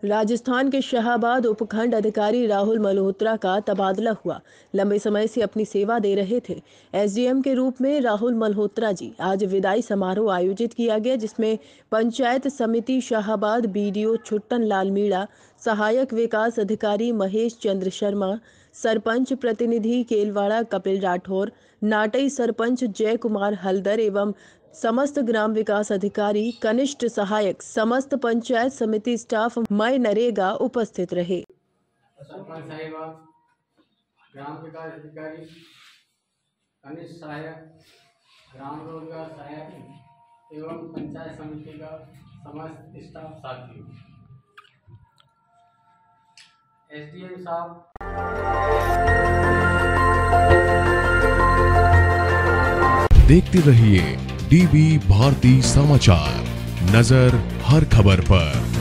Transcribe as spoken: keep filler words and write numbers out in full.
राजस्थान के शाहाबाद उपखंड अधिकारी राहुल मल्होत्रा का तबादला हुआ। लंबे समय से अपनी सेवा दे रहे थे एसडीएम के रूप में राहुल मल्होत्रा जी। आज विदाई समारोह आयोजित किया गया, जिसमें पंचायत समिति शाहाबाद बीडीओ छुट्टन लाल मीणा, सहायक विकास अधिकारी महेश चंद्र शर्मा, सरपंच प्रतिनिधि केलवाड़ा कपिल राठौर, नाटई सरपंच जय कुमार हल्दर एवं समस्त ग्राम विकास अधिकारी, कनिष्ठ सहायक, समस्त पंचायत समिति स्टाफ, मई नरेगा उपस्थित रहे। सरपंच साहिबा, ग्राम विकास अधिकारी, कनिष्ठ सहायक, ग्राम रोजगार सहायक एवं पंचायत समिति का समस्त स्टाफ साथियों, एसडीएम साहब। देखते रहिए डीबी भारती समाचार, नजर हर खबर पर।